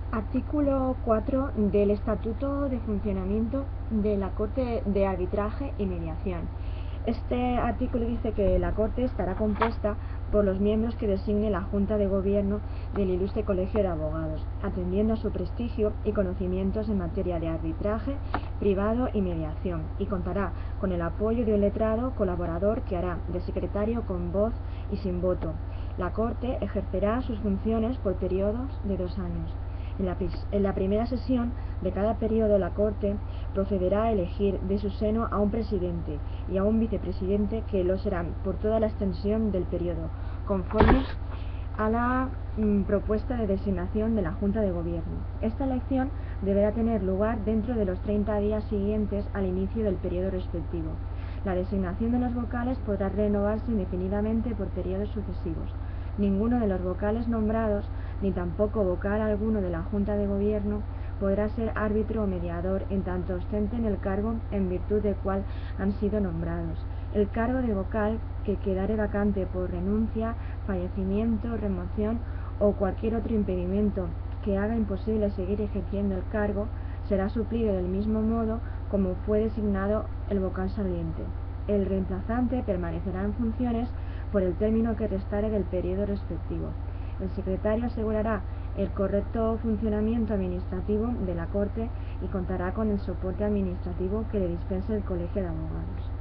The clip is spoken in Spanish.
Artículo 4 del Estatuto de Funcionamiento de la Corte de Arbitraje y Mediación. Este artículo dice que la Corte estará compuesta por los miembros que designe la Junta de Gobierno del Ilustre Colegio de Abogados, atendiendo a su prestigio y conocimientos en materia de arbitraje privado y mediación, y contará con el apoyo de un letrado colaborador que hará de secretario con voz y sin voto. La Corte ejercerá sus funciones por periodos de 2 años. En la primera sesión de cada periodo, la Corte procederá a elegir de su seno a un presidente y a un vicepresidente, que lo serán por toda la extensión del periodo, conforme a la propuesta de designación de la Junta de Gobierno. Esta elección deberá tener lugar dentro de los 30 días siguientes al inicio del periodo respectivo. La designación de los vocales podrá renovarse indefinidamente por periodos sucesivos. Ninguno de los vocales nombrados, ni tampoco vocal alguno de la Junta de Gobierno, podrá ser árbitro o mediador en tanto ostenten el cargo en virtud del cual han sido nombrados. El cargo de vocal que quedare vacante por renuncia, fallecimiento, remoción o cualquier otro impedimento que haga imposible seguir ejerciendo el cargo, será suplido del mismo modo como fue designado el vocal saliente. El reemplazante permanecerá en funciones por el término que restare del periodo respectivo. El secretario asegurará el correcto funcionamiento administrativo de la Corte y contará con el soporte administrativo que le dispense el Colegio de Abogados.